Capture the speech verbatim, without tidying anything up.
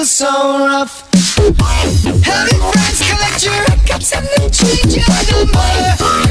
feels so rough. Having friends collect your records and then change your number.